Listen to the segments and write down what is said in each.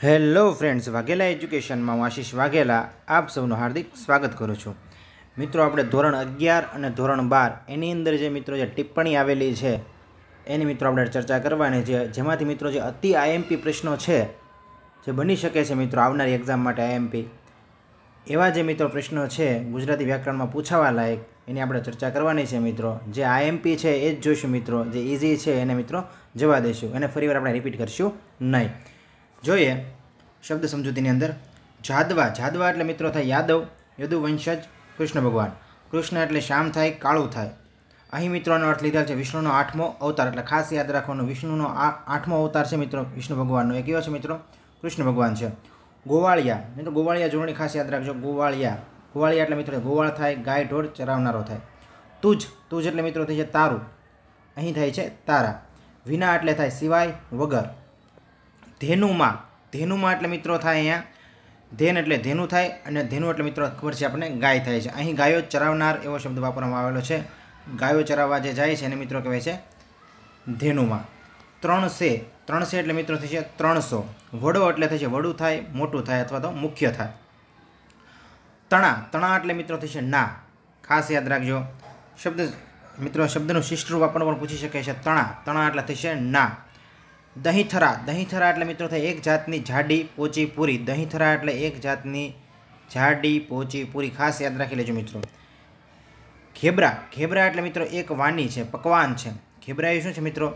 Hello friends, Vaghela એજ્યુકેશનમાં હું આશીષ વાઘેલા આપ સૌનું હાર્દિક સ્વાગત કરું છું। મિત્રો, આપણે ધોરણ 11 અને ધોરણ 12 એની અંદર જે મિત્રો જે ટિપ્પણી આવેલી છે એની મિત્રો આપણે ચર્ચા કરવાની છે, જેમાંથી મિત્રો જે અતિ આઈએમપી પ્રશ્નો છે જે બની શકે છે મિત્રો આવનારી એક્ઝામ માટે આઈએમપી, એવા જે મિત્રો પ્રશ્નો છે ગુજરાતી વ્યાકરણમાં પૂછાવા લાયક એની આપણે ચર્ચા કરવાની છે મિત્રો। જે આઈએમપી છે એ જ જોઈશું મિત્રો, જે ઇઝી છે એને મિત્રો જવા દઈશું, એને ફરીવાર આપણે રિપીટ કરશું નહીં। જોઈએ શબ્દ સમજૂતીની અંદર જાદવા, જાદવા એટલે મિત્રો થાય યાદવ, યદુવંશજ, કૃષ્ણ ભગવાન। કૃષ્ણ એટલે શ્યામ થાય, કાળું થાય। અહીં મિત્રોનો અર્થ લીધા છે વિષ્ણુનો 8મો અવતાર, એટલે ખાસ યાદ રાખવાનું વિષ્ણુનો 8મો અવતાર છે મિત્રો વિષ્ણુ ભગવાનનો। એ કયો છે મિત્રો? કૃષ્ણ ભગવાન છે। ગોવાળિયા, મિત્રો ગોવાળિયા જોડણી ખાસ યાદ રાખજો, ગોવાળિયા, ગોવાળિયા એટલે મિત્રો ગોવાળ થાય, ગાય ઢોર ચરાવનારો થાય। તુજ, તુજ એટલે મિત્રો થાય છે તારું, અહીં થાય છે તારા। વિના એટલે થાય સિવાય, વગર। ધેનુમાં, ધેનુમાં એટલે મિત્રો થાય અહીંયા ધેન એટલે ધેનું થાય, અને ધેનું એટલે મિત્રો ખબર છે આપણને ગાય થાય છે। અહીં ગાયો ચરાવનાર એવો શબ્દ વાપરવામાં આવેલો છે, ગાયો ચરાવવા જે જાય છે એને મિત્રો કહેવાય છે ધેનુમાં। ત્રણસે, ત્રણસે એટલે મિત્રો થશે 300। વડો એટલે થશે વડું થાય, મોટું થાય અથવા તો મુખ્ય થાય। તણા, તણા એટલે મિત્રો થશે ના, ખાસ યાદ રાખજો શબ્દ મિત્રો, શબ્દનું શિષ્ટરૂપ આપણને પણ પૂછી શકે છે તણા, તણા એટલે થશે ના। દહીંથરા, દહીંથરા એટલે મિત્રો થાય એક જાતની જાડી પોચી પૂરી, દહીંથરા એટલે એક જાતની જાડી પોચી પૂરી, ખાસ યાદ રાખી લેજો મિત્રો। ઘેબરા, ઘેબરા એટલે મિત્રો એક વાની છે, પકવાન છે। ઘેબરા એ શું છે મિત્રો?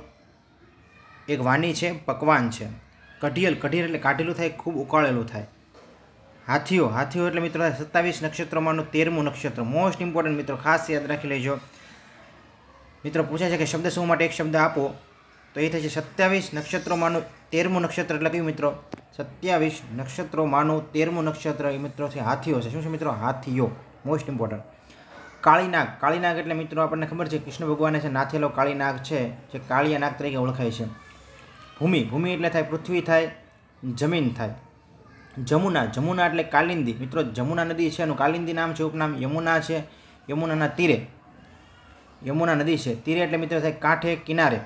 એક વાની છે, પકવાન છે। કઢિયલ, કઢિયલ એટલે કાઢેલું થાય, ખૂબ ઉકાળેલું થાય। હાથીઓ, હાથીઓ એટલે મિત્રો 27 નક્ષત્રોમાંનું 13મું નક્ષત્ર, મોસ્ટ ઇમ્પોર્ટન્ટ મિત્રો, ખાસ યાદ રાખી લેજો મિત્રો। પૂછાય છે કે શબ્દ સમૂહ માટે એક શબ્દ આપો, તો એ થશે 27 નક્ષત્રોમાંનું 13મું નક્ષત્ર, એટલે કયું મિત્રો? 27 નક્ષત્રોમાંનું 13મું નક્ષત્ર એ મિત્રો છે હાથીઓ છે। શું છે મિત્રો? હાથીઓ, મોસ્ટ ઇમ્પોર્ટન્ટ। કાળીનાગ, કાળીનાગ એટલે મિત્રો આપણને ખબર છે કૃષ્ણ ભગવાને છે નાથેલો કાળીનાગ છે, જે કાળિયા નાગ તરીકે ઓળખાય છે। ભૂમિ, ભૂમિ એટલે થાય પૃથ્વી થાય, જમીન થાય। જમુના, જમુના એટલે કાલિંદી, મિત્રો જમુના નદી છે એનું કાલિંદી નામ છે, ઉપનામ યમુના છે, યમુનાના તીરે, યમુના નદી છે, તીરે એટલે મિત્રો થાય કાંઠે, કિનારે।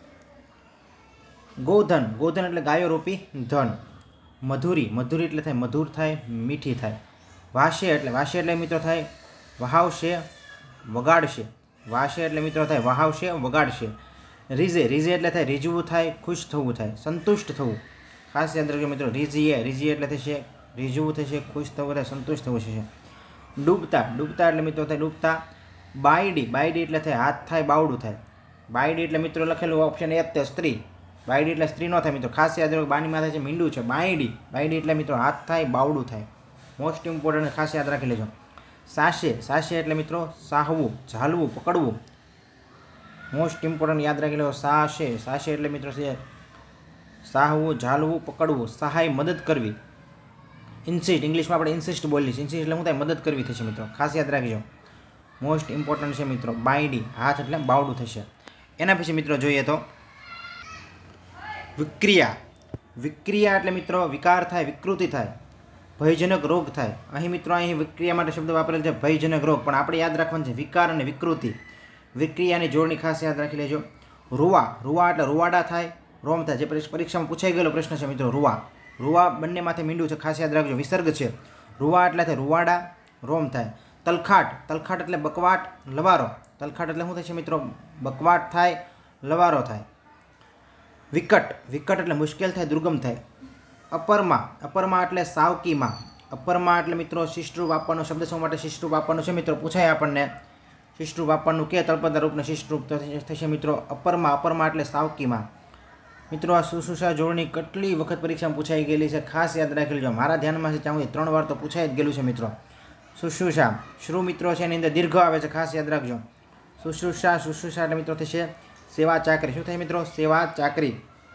ગોધન, ગોધન એટલે ગાયો રૂપી ધન। મધુરી, મધુરી એટલે થાય મધુર થાય, મીઠી થાય। વાશે, એટલે વાશે એટલે મિત્રો થાય વહાવશે, વગાડશે, વાશે એટલે મિત્રો થાય વહાવશે, વગાડશે। રીઝે, રીઝે એટલે થાય રીઝવું થાય, ખુશ થવું થાય, સંતુષ્ટ થવું, ખાસ યાદ રાખજો મિત્રો। રીઝીએ, રીઝીએ એટલે થશે રીઝવું થશે, ખુશ થવું થાય, સંતુષ્ટ થવું થશે। ડૂબતા, ડૂબતા એટલે મિત્રો થાય ડૂબતા। બાયડી, બાયડી એટલે થાય હાથ થાય, બાવડું થાય। બાયડી એટલે મિત્રો લખેલું ઓપ્શન એ તે સ્ત્રી, બાયડી એટલે સ્ત્રી ન થાય મિત્રો, ખાસ યાદ રાખો બાની માથે છે મીંડું છે, બાયડી, બાયડી એટલે મિત્રો હાથ થાય, બાવડું થાય, મોસ્ટ ઇમ્પોર્ટન્ટ, ખાસ યાદ રાખી લેજો। સાશે, સાશે એટલે મિત્રો સાહવું, ઝાલવું, પકડવું, મોસ્ટ ઇમ્પોર્ટન્ટ યાદ રાખી લેજો। સાશે, સાશે એટલે મિત્રો છે સાહવું, ઝાલવું, પકડવું, સહાય, મદદ કરવી। ઇન્સિસ્ટ, ઇંગ્લિશમાં આપણે ઇન્સિસ્ટ બોલીએ છીએ, ઇન્સિસ્ટ એટલે શું થાય? મદદ કરવી થશે મિત્રો, ખાસ યાદ રાખજો, મોસ્ટ ઇમ્પોર્ટન્ટ છે મિત્રો। બાયડી, હાથ એટલે બાવડું થશે। એના પછી મિત્રો જોઈએ તો વિક્રિયા, વિક્રિયા એટલે મિત્રો વિકાર થાય, વિકૃતિ થાય, ભયજનક રોગ થાય। અહીં મિત્રો અહીં વિક્રિયા માટે શબ્દ વાપરેલ છે ભયજનક રોગ, પણ આપણે યાદ રાખવાનું છે વિકાર અને વિકૃતિ, વિક્રિયાની જોડણી ખાસ યાદ રાખી લેજો। રૂવા, રૂવા એટલે રૂવાડા થાય, રોમ થાય, જે પરીક્ષામાં પૂછાઈ ગયેલો પ્રશ્ન છે મિત્રો રૂવા, રૂવા બંને માથે મીંડું છે, ખાસ યાદ રાખજો, વિસર્ગ છે। રૂવા એટલે થાય રૂવાડા, રોમ થાય। તલખાટ, તલખાટ એટલે બકવાટ, લવારો, તલખાટ એટલે શું થશે મિત્રો? બકવાટ થાય, લવારો થાય। વિકટ, વિકટ એટલે મુશ્કેલ થાય, દુર્ગમ થાય। અપરમાં, અપરમાં એટલે સાવકીમાં, અપરમાં એટલે મિત્રો શિષ્ટરૂપ આપવાનું, શબ્દ સમૂહ માટે શિષ્ટરૂપ આપવાનું છે મિત્રો, પૂછાય આપણને શિષ્ટરૂપ આપવાનું કે તળપદા રૂપને શિષ્ટરૂપ થશે મિત્રો અપરમાં, અપરમાં એટલે સાવકીમાં। મિત્રો આ સુશુષા જોડણી કેટલી વખત પરીક્ષામાં પૂછાઈ ગયેલી છે, ખાસ યાદ રાખી લેજો, મારા ધ્યાનમાં છે ત્યાં 3 વાર તો પૂછાઈ જ ગયેલું છે મિત્રો। સુશુષા, શ્રુ મિત્રો છે એની અંદર દીર્ઘ આવે છે, ખાસ યાદ રાખજો। સુશુષા, સુશુષા એટલે મિત્રો થશે સેવા ચાકરી, શું થાય મિત્રો? સેવા ચાકરી।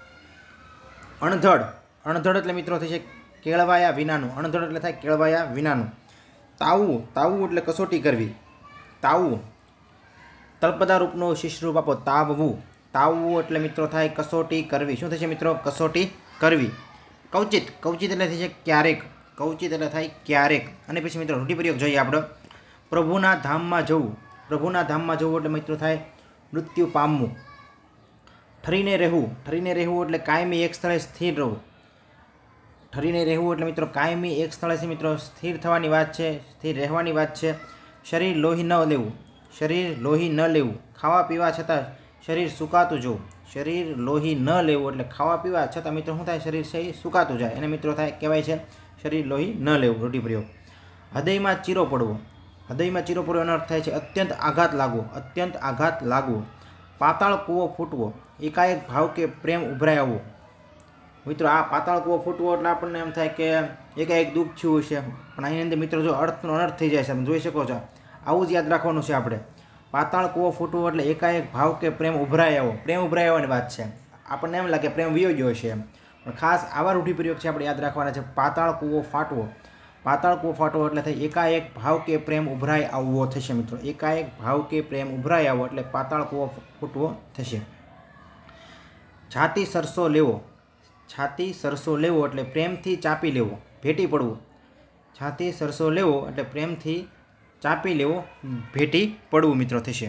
અણધડ, અણધડ એટલે મિત્રો થશે કેળવાયા વિનાનું, અણધડ એટલે થાય કેળવાયા વિનાનું। તાવવું, તાવવું એટલે કસોટી કરવી, તાવવું, તળપદા રૂપનું શિષ્ટરૂપ આપો તાવવું, તાવવું એટલે મિત્રો થાય કસોટી કરવી, શું થશે મિત્રો? કસોટી કરવી। કવચિત, કવચિત એટલે થશે ક્યારેક, કવચિત એટલે થાય ક્યારેક। અને પછી મિત્રો રૂઢિપ્રયોગ જોઈએ આપણે, પ્રભુના ધામમાં જવું, પ્રભુના ધામમાં જવું એટલે મિત્રો થાય મૃત્યુ પામવું। ઠરીને રહેવું, ઠરીને રહેવું એટલે કાયમી એક સ્થળે સ્થિર રહેવું, ઠરીને રહેવું એટલે મિત્રો કાયમી એક સ્થળેથી મિત્રો સ્થિર થવાની વાત છે, સ્થિર રહેવાની વાત છે. શરીર લોહી ન લેવું, શરીર લોહી ન લેવું, ખાવા પીવા છતાં શરીર સુકાતું જવું. શરીર લોહી ન લેવું એટલે ખાવા પીવા છતાં મિત્રો શું થાય, શરીર છે એ સુકાતું જાય, એને મિત્રો થાય કહેવાય છે શરીર લોહી ન લેવું. રૂઢિપ્રયોગ. હૃદયમાં ચીરો પડવો, હૃદયમાં ચીરો પડવો એનો અર્થ થાય છે અત્યંત આઘાત લાગવો, અત્યંત આઘાત લાગવો. પાતાળ કૂવો ફૂટવો, એકાએક ભાવ કે પ્રેમ ઉભરાઈ આવવો. મિત્રો આ પાતાળ કૂવો ફૂટવો એટલે આપણને એમ થાય કે એકાએક દુઃખ થયું છે, પણ આની અંદર મિત્રો જો અર્થનો અનર્થ થઈ જાય છે, તમે જોઈ શકો છો. આવું જ યાદ રાખવાનું છે આપણે. પાતાળ કૂવો ફૂટવો એટલે એકાએક ભાવ કે પ્રેમ ઉભરાઈ આવો, પ્રેમ ઉભરાઈ આવવાની વાત છે. આપણને એમ લાગે પ્રેમ વયો ગયો છે એમ, પણ ખાસ આવા રૂઢિપ્રયોગ છે આપણે યાદ રાખવાના છે. પાતાળ કૂવો ફાટવો, પાતાળ કૂવો ફાટવો એટલે થાય એકાએક ભાવ કે પ્રેમ ઉભરાઈ આવવો થશે મિત્રો. એકાએક ભાવ કે પ્રેમ ઉભરાઈ આવવો એટલે પાતાળ કૂવો ફૂટવો થશે. છાતી સરસો લેવો, છાતી સરસો લેવો એટલે પ્રેમથી ચાપી લેવો, ભેટી પડવું. છાતી સરસો લેવો એટલે પ્રેમથી ચાપી લેવો, ભેટી પડવું મિત્રો થશે.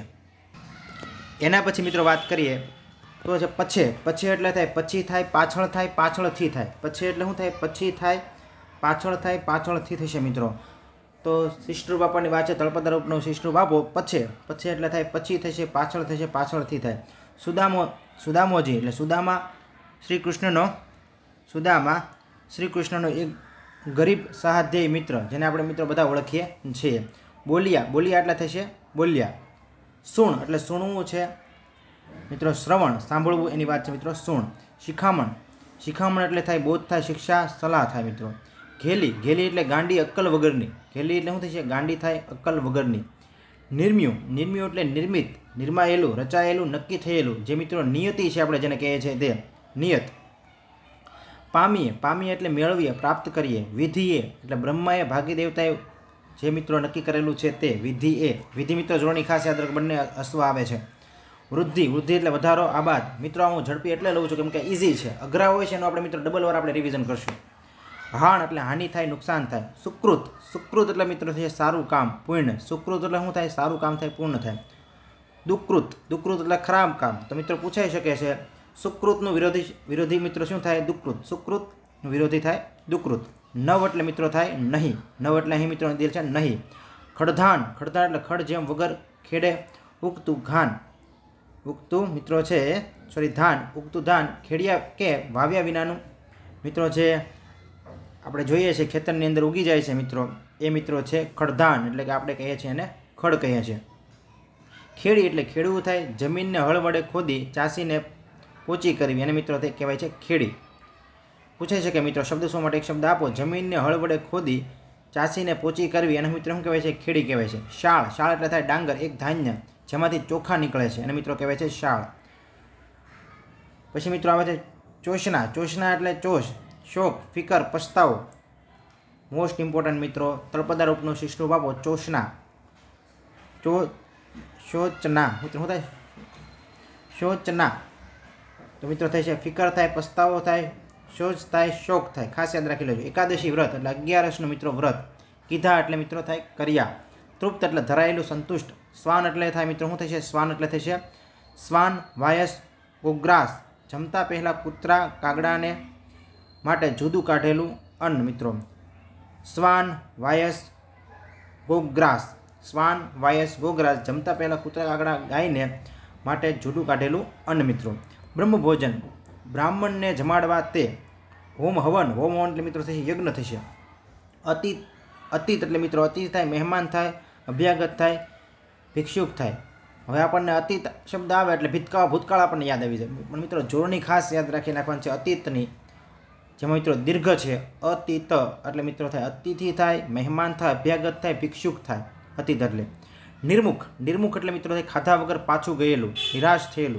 એના પછી મિત્રો વાત કરીએ તો છે પછે. પછે એટલે થાય પછી થાય, પાછળ થાય, પાછળથી થાય. પછે એટલે શું થાય, પછી થાય, પાછળ થાય, પાછળથી થશે મિત્રો. તો શિષ્ટુ બાપાની વાત છે, તળપદા રૂપનો શિષ્ટુ બાપો. પછે, પછે એટલે થાય પછી થશે, પાછળ થશે, પાછળથી થાય. સુદામોજી એટલે સુદામા શ્રી કૃષ્ણનો, સુદામા શ્રી કૃષ્ણનો એક ગરીબ સહાધ્યાયી મિત્ર, જેને આપણે મિત્રો બધા ઓળખીએ છીએ. બોલિયા, બોલિયા એટલે થશે બોલ્યા. સુણ એટલે સુણવું છે મિત્રો, શ્રવણ સાંભળવું એની વાત છે મિત્રો, સુણ. શિખામણ, શિખામણ એટલે થાય બોધ થાય, શિક્ષા સલાહ થાય મિત્રો. ઘેલી, ઘેલી એટલે ગાંડી અક્કલ વગરની, ઘેલી એટલે શું થશે, ગાંડી થાય અક્કલ વગરની. નિર્મ્યું, નિર્મ્યું એટલે નિર્મિત, નિર્માયેલું, રચાયેલું, નક્કી થયેલું, જે મિત્રો નિયતિ છે આપણે જેને કહીએ છીએ તે નિયત. પામીએ, પામીએ એટલે મેળવીએ, પ્રાપ્ત કરીએ. વિધિએ એટલે બ્રહ્માએ ભાગી દેવતાએ જે મિત્રો નક્કી કરેલું છે તે. વિધિ એ, વિધિ મિત્રો જોડણી ખાસ યાદ રાખો, બંને અશ્વ આવે છે. વૃદ્ધિ, વૃદ્ધિ એટલે વધારો, આબાદ. મિત્રો હું ઝડપી એટલે લઉં છું કેમ કે ઇઝી છે, અઘરા હોય છે એનું આપણે મિત્રો ડબલ વાર આપણે રિવિઝન કરશું. હાણ એટલે હાનિ થાય, નુકસાન થાય. સુકૃત, સુકૃત એટલે મિત્રો છે સારું કામ, પૂર્ણ. સુકૃત એટલે શું થાય, સારું કામ થાય, પૂર્ણ થાય. દુકૃત, દુકૃત એટલે ખરાબ કામ. તો મિત્રો પૂછાઈ શકે છે સુકૃતનું વિરોધી મિત્રો શું થાય, દુકૃત. સુકૃતનું વિરોધી થાય દુકૃત. નવ એટલે મિત્રો થાય નહીં, નવ એટલે અહીં મિત્રો દિલ છે નહીં. ખડધાન, ખડધાન એટલે ખડ જેમ વગર ખેડે. ઉગતું ઘાન, ઉગતું મિત્રો છે સોરી ધાન, ઉગતું ધાન ખેડિયા કે વાવ્યા વિનાનું મિત્રો છે આપણે જોઈએ છીએ ખેતરની અંદર ઉગી જાય છે મિત્રો, એ મિત્રો છે ખડધાન, એટલે કે આપણે કહીએ છીએ એને ખડ કહીએ છીએ. ખેડી એટલે ખેડવું થાય, જમીનને હળ વડે ખોદી ચાસીને પોચી કરવી, એને મિત્રો તે કહેવાય છે ખેડી. પૂછાય છે કે મિત્રો શબ્દ શું માટે એક શબ્દ આપો. જમીનને હળ વડે ખોદી ચાસીને પોચી કરવી, એને મિત્રો શું કહેવાય છે, ખેડી કહેવાય છે. શાળ, શાળ એટલે થાય ડાંગર, એક ધાન્ય જેમાંથી ચોખા નીકળે છે, એને મિત્રો કહેવાય છે શાળ. પછી મિત્રો આવે છે ચોસના, ચોસના એટલે ચોશ, શોક, ફિકર, પસ્તાવો. મોસ્ટ ઇમ્પોર્ટન્ટ મિત્રો તળપદા રૂપનો શિષ્ટુ બાપો ચોસના. શોચના મિત્રો શું થાય, શોચના. તો મિત્રો થાય છે ફિકર થાય, પસ્તાવો થાય, શોચ થાય, શોક થાય. ખાસ યાદ રાખી લેજો. એકાદશી વ્રત એટલે 11નું મિત્રો વ્રત. કીધા એટલે મિત્રો થાય કર્યા. તૃપ્ત એટલે ધરાયેલું, સંતુષ્ટ. શ્વાન એટલે થાય મિત્રો શું થશે, શ્વાન એટલે થશે શ્વાન, વાયસ, ગોગ્રાસ. જમતા પહેલાં કૂતરા કાગડાને માટે જુદું કાઢેલું અન્ન મિત્રો. શ્વાન, વાયસ, ગોગ્રાસ. શ્વાન, વાયસ, ગોગ્રાસ. જમતા પહેલાં કૂતરા કાગડા ગાયને માટે જુદું કાઢેલું અન્ન મિત્રો. બ્રહ્મભોજન, બ્રાહ્મણને જમાડવા તે. હોમ હવન, હોમ હવન એટલે મિત્રો થશે યજ્ઞ થશે. અતીત, અતીત એટલે મિત્રો અતિથિ થાય, મહેમાન થાય, અભ્યાગત થાય, ભિક્ષુક થાય. હવે આપણને અતીત શબ્દ આવે એટલે ભૂતકાળ આપણને યાદ આવી જાય, પણ મિત્રો જોડણી ખાસ યાદ રાખી નાખવાની છે અતીતની, જેમાં મિત્રો દીર્ઘ છે. અતીત એટલે મિત્રો થાય અતિથિ થાય, મહેમાન થાય, અભ્યાગત થાય, ભિક્ષુક થાય. અતીત એટલે. નિર્મુખ, નિર્મુખ એટલે મિત્રો થાય ખાધા વગર પાછું ગયેલું, નિરાશ થયેલું.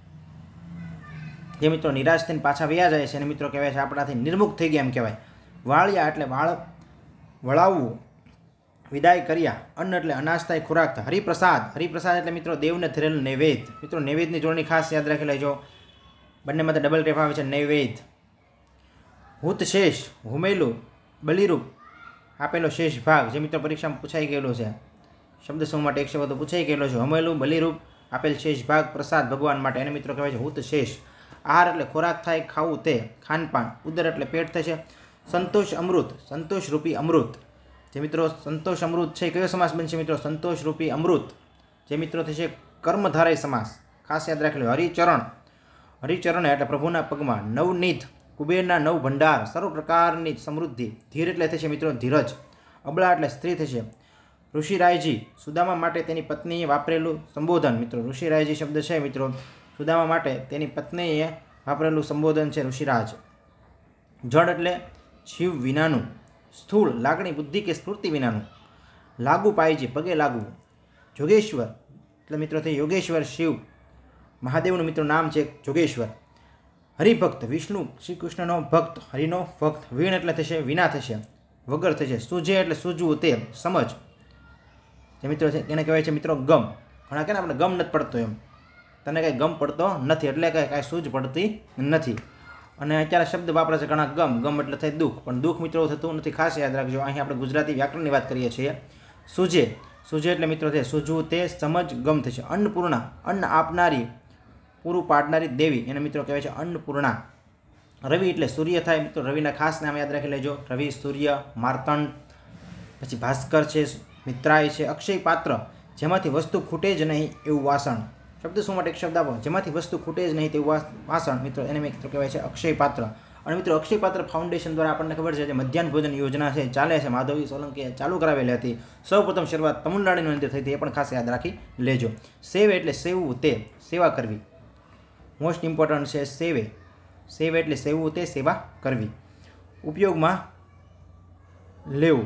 જે મિત્રો નિરાશ થઈને પાછા વયા જાય છે એને મિત્રો કહેવાય છે આપણાથી નિર્મુખ થઈ ગયા એમ કહેવાય. વાળ્યા એટલે વળાવવું, વિદાય કર્યા. અન્ન એટલે અનાજ થાય, ખોરાક થાય. હરિપ્રસાદ, હરિપ્રસાદ એટલે મિત્રો દેવને ધરેલું નૈવેદ્ય. મિત્રો નૈવેદ્યની જોડણી ખાસ યાદ રાખી લેજો, બંનેમાં ડબલ રેફ આવે છે નૈવેદ્ય. હુત શેષ, હુમેલું, બલિરૂપ આપેલો શેષ ભાગ, જે મિત્રો પરીક્ષામાં પૂછાઈ ગયેલો છે. શબ્દ સમૂહ માટે એક શબ્દ પૂછાઈ ગયેલો છે. હમેલું, બલિરૂપ આપેલ શેષ ભાગ પ્રસાદ ભગવાન માટે, એને મિત્રો કહેવાય છે હુત શેષ. આહાર એટલે ખોરાક થાય, ખાવું તે. ખાનપાન, ઉદર એટલે પેટ થશે. संतोष अमृत, संतोष रूपी अमृत। जे मित्रों संतोष अमृत है कयो समास बनशे मित्रों? संतोष रूपी अमृत। जे मित्रों थशे कर्मधारय समास। खास याद राखी लो। हरिचरण, हरिचरण एटले प्रभुना पगमां। नवनीत, कुबेરના नव भंडार, सर्व प्रकारनी समृद्धि। धीर एटले थशे मित्रों धीरज। अबला एटले स्त्री थशे। ऋषिरायजी, सुदामा माटे तेनी पत्नीए वापरेलुं संबोधन। मित्रों ऋषिरायजी शब्द छे मित्रों सुदामा माटे तेनी पत्नीए वापरेलुं संबोधन छे ऋषिराज। जड़ एटले जीव विनानुं। स्थूल, लागणी बुद्धि के स्फूर्ति विनानुं। लागू पायजी, पगे लागू। जोगेश्वर एटले मित्रों थे योगेश्वर शिव महादेवनुं मित्रों नाम छे जोगेश्वर। हरिभक्त, विष्णु श्री कृष्णनो भक्त, हरिनो भक्त। वीण एटले थशे विना थशे, वगर थशे। सूझे एटले सूझवुं ते, समझ। जे मित्रों छे तेने कहेवाय छे मित्रों गम। घणा के आपणे गम नथी पड़तो एम, तने कांई गम पड़तो नथी एटले कांई सूझ पड़ती नथी। અને અત્યારે શબ્દ વાપરે છે ઘણા ગમ, ગમ એટલે થાય દુઃખ, પણ દુઃખ મિત્રો થતું નથી, ખાસ યાદ રાખજો। અહીં આપણે ગુજરાતી વ્યાકરણની વાત કરીએ છીએ। સૂજે, સૂજે એટલે મિત્રો છે સૂજવું તે, સમજ ગમ થશે। અન્નપૂર્ણા, અન્ન આપનારી, પૂરું પાડનારી દેવી, એને મિત્રો કહેવાય છે અન્નપૂર્ણા। રવિ એટલે સૂર્ય થાય મિત્રો, રવિના ખાસ નામ યાદ રાખી લેજો। રવિ, સૂર્ય, માર્તંડ, પછી ભાસ્કર છે, મિત્રાય છે। અક્ષય પાત્ર, જેમાંથી વસ્તુ ખૂટે જ નહીં એવું વાસણ। शब्द शू माटे एक शब्द आपो जेमांथी वस्तु खूटे ज नहीं तेवुं वासण मित्रों एने मित्रों कहेवाय छे अक्षय पात्र। अने मित्रों अक्षय पात्र फाउंडेशन द्वारा आपणे खबर छे मध्याह्न भोजन योजना छे चाले छे, माधवी सोलंकीए चालू करावेली हती। सौप्रथम शरूआत तमिलनाडुनी अंदर थई हती, ए पण खास याद राखी लेजो। सेव एटले सेवुं ते, सेवा करवी। मोस्ट इम्पोर्टंट छे सेवे। सेव एटले सेवुं ते, सेवा करवी। उपयोगमां लेवुं।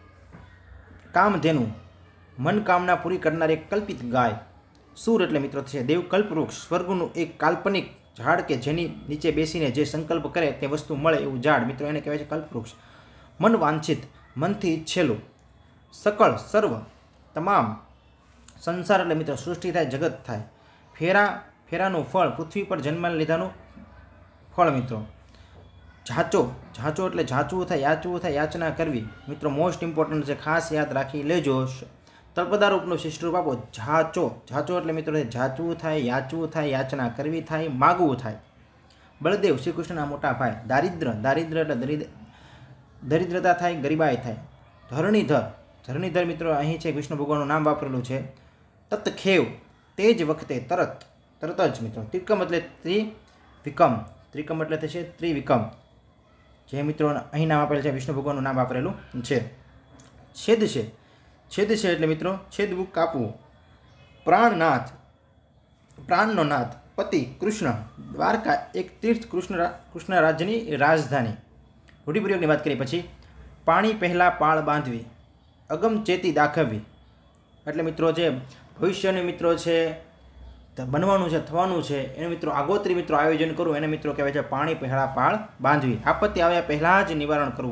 कामधेनु, मनकामना पूरी करनार एक कल्पित गाय। सूर एटले मित्रों छे देव कल्पवृक्ष, स्वर्गनुं एक काल्पनिक झाड़ के जेनी नीचे बेसीने जे संकल्प करे ते वस्तु मळे एवुं झाड़, मित्रों एने कहेवाय छे कल्पवृक्ष। मन वांछित, मनथी इच्छेलुं। सकल, सर्व, तमाम। संसार एटले मित्रों सृष्टि थाय, जगत थाय। फेरा, फेरानुं फळ, पृथ्वी पर जन्म लीधानुं फळ मित्रों। झांचो, झांचो एटले झांचवुं थाय, याचवुं थाय, याचना करवी। मित्रों मोस्ट इम्पोर्टंट छे, खास याद राखी लेजो। तळपदा रूपનું શિષ્ટરૂપ આપો ઝાચો। ઝાચો એટલે મિત્રો ઝાચવું થાય, યાચવું થાય, याचना કરવી થાય, માગવું થાય। બળદેવ શ્રી કૃષ્ણના મોટા ભાઈ। દારિદ્ર, દારિદ્ર એટલે દરિદ્રતા થાય, ગરીબાઈ થાય। ધરણીધર, ધરણીધર મિત્રો અહીં છે વિષ્ણુ ભગવાનનું નામ વાપરેલું છે। તત્ખેવ, તે જ વખતે, તરત, તરત જ મિત્રો। ત્રિકમ એટલે ત્રિવિક્રમ, ત્રિકમ એટલે થશે ત્રિવિક્રમ, જે મિત્રો અહીં નામ આપેલું છે વિષ્ણુ ભગવાનનું નામ વાપરેલું છે। છેદ છે, छेद छे एटले मित्रों छेदवुं, कापवुं। प्राणनाथ, प्राणनो नाथ। पति कृष्ण, द्वारका एक तीर्थ, कृष्ण राज्यनी राजधानी। रूढ़िप्रयोगनी वात करीए पछी पाणी पहला पाळ बांधवी। अगमचेती दाखववी एटले मित्रों जे भविष्यने मित्रों छे बनवानुं छे, थवानुं छे, एने मित्रों आगोतरी मित्रों आयोजन करवुं एने मित्रों कहेवाय छे पाणी पहला पाळ बांधवी। आपत्ति आव्या पहला ज निवारण करवुं।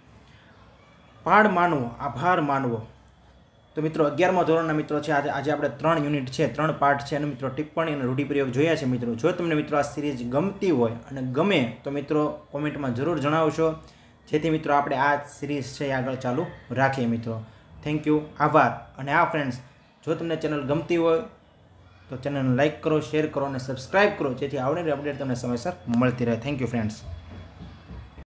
पाळ मानवो, आभार मानवो। तो मित्रों 11मा धोरणना मित्रों है आज आपणे 3 यूनिट है, 3 पार्ट है, मित्रों टिप्पणी और रूढ़िप्रयोग जोया है। मित्रों जो तमने मित्रों आ सीरीज गमती होय अने गमे तो मित्रों कॉमेंट में जरूर जणावशो, जेथी मित्रों आपणे आ सीरीज है आगळ चालू राखीए। मित्रों थैंक यू, आभार। अने आ फ्रेंड्स जो तमने चेनल गमती होय तो चेनल लाइक करो, शेर करो और सब्सक्राइब करो, जेथी आवनारी अपडेट तमने समयसर मळती रहे। Thank you friends.